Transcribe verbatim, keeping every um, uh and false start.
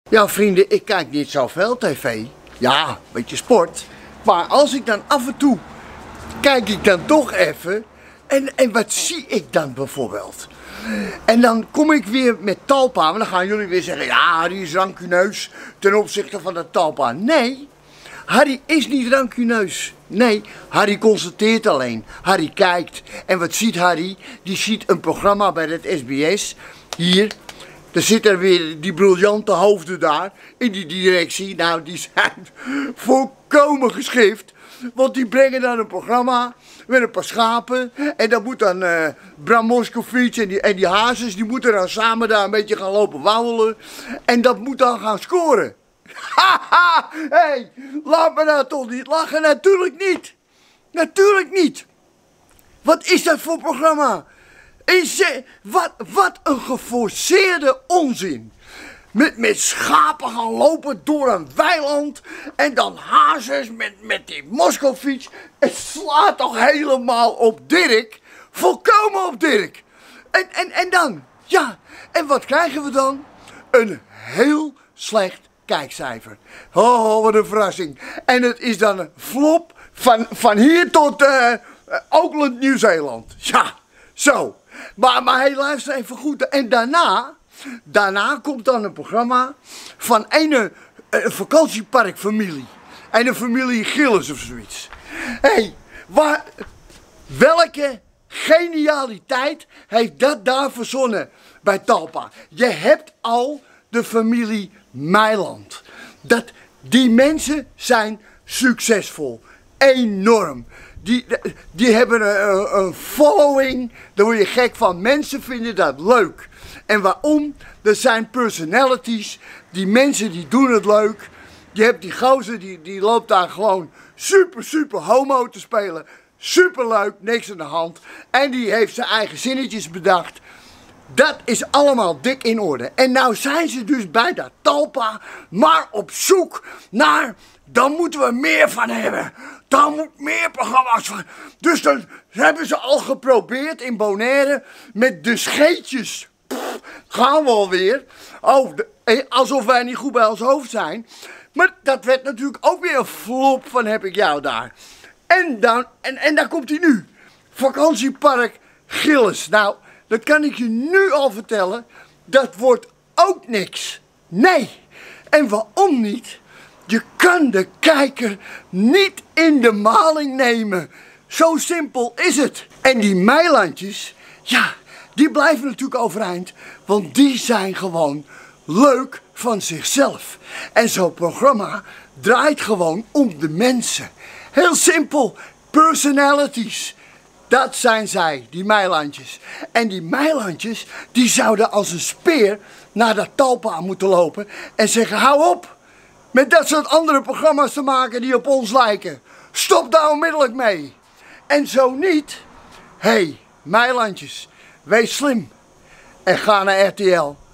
Ja, vrienden, ik kijk niet zoveel tv. Ja, een beetje sport. Maar als ik dan af en toe, kijk ik dan toch even. En, en wat zie ik dan bijvoorbeeld? En dan kom ik weer met Talpa. Maar dan gaan jullie weer zeggen, ja, Harry is rancuneus ten opzichte van de Talpa. Nee, Harry is niet rancuneus. Nee, Harry constateert alleen. Harry kijkt. En wat ziet Harry? Die ziet een programma bij het S B S. Hier. Er zitten weer die briljante hoofden daar in die directie. Nou, die zijn volkomen geschikt. Want die brengen dan een programma met een paar schapen. En dan moet dan uh, Bram Moskowitz en die, en die hazes, die moeten dan samen daar een beetje gaan lopen wandelen. En dat moet dan gaan scoren. Haha, hé, hey, laat me nou toch niet lachen. Natuurlijk niet. Natuurlijk niet. Wat is dat voor programma? Is, wat, wat een geforceerde onzin. Met, met schapen gaan lopen door een weiland. En dan hazes met, met die Moskowitz. Het slaat toch helemaal op Dirk. Volkomen op Dirk. En, en, en dan? Ja, en wat krijgen we dan? Een heel slecht kijkcijfer. Oh, wat een verrassing. En het is dan een flop van, van hier tot uh, Auckland, Nieuw-Zeeland. Ja, zo. Maar, maar hey, luister even goed. En daarna, daarna komt dan een programma van een, een vakantieparkfamilie. En een familie Gillis of zoiets. Hé, hey, waar, welke genialiteit heeft dat daar verzonnen bij Talpa? Je hebt al de familie Meiland. Dat, die mensen zijn succesvol. Enorm. Die, die hebben een, een following, daar word je gek van. Mensen vinden dat leuk. En waarom? Er zijn personalities, die mensen die doen het leuk. Je hebt die gozer, die, die loopt daar gewoon super, super homo te spelen. Super leuk, niks aan de hand. En die heeft zijn eigen zinnetjes bedacht. Dat is allemaal dik in orde. En nou zijn ze dus bij dat Talpa maar op zoek naar... Dan moeten we meer van hebben. Daar moet meer programma's van. Dus dan hebben ze al geprobeerd in Bonaire met de scheetjes. Pff, gaan we alweer. Oh, de, alsof wij niet goed bij ons hoofd zijn. Maar dat werd natuurlijk ook weer een flop van heb ik jou daar. En dan, en, en daar komt hij nu. Vakantiepark Gillis. Nou, dat kan ik je nu al vertellen. Dat wordt ook niks. Nee. En waarom niet? Je kan de kijker niet in de maling nemen. Zo simpel is het. En die meilandjes, ja, die blijven natuurlijk overeind. Want die zijn gewoon leuk van zichzelf. En zo'n programma draait gewoon om de mensen. Heel simpel. Personalities. Dat zijn zij, die meilandjes. En die meilandjes, die zouden als een speer naar dat Talpa moeten lopen. En zeggen, hou op. Met dat soort andere programma's te maken die op ons lijken. Stop daar onmiddellijk mee. En zo niet. Hé, hey, meilandjes, wees slim. En ga naar R T L.